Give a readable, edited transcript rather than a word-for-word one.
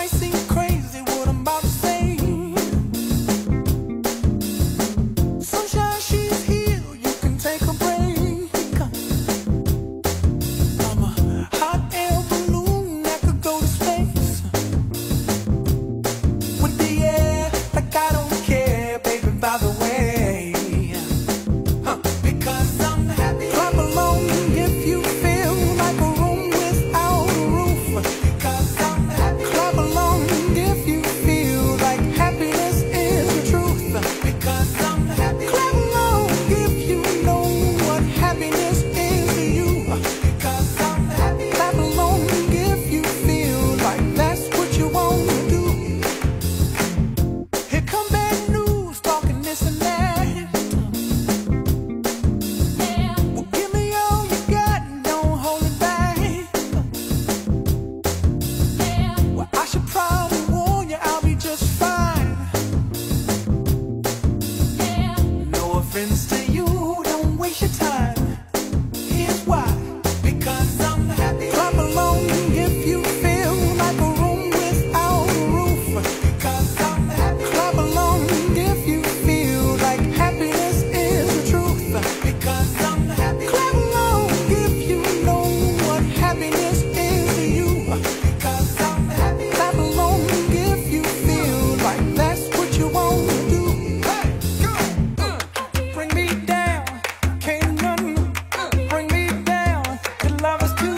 seem crazy what I'm about to say. Sunshine, she's here, you can take a break. I'm a hot air balloon that could go to space with the air, like I don't care, baby, by the way. Because I'm happy. Clap along if you feel like a room without a roof. Because I'm happy. Clap along if you feel like happiness is the truth. Because I'm happy. Clap along if you know what happiness is to you. Because I'm happy. Clap along if you feel like that's what you want to do. Here come bad news, talking this and that. Well, give me all you got and don't hold it back. Well, I should probably warn you, I'll be just fine. No offense to you, don't waste your time. Here's why. Because I'm happy. Clap along if you feel like a room without a roof. Because I'm happy. Clap along if you feel like happiness is the truth. Because I'm happy. Clap along if you know what happiness is to you. Because I'm happy. Clap along if you feel like that's what you want to do. Hey, go! Bring me down, can't nothing bring me down. Your love is too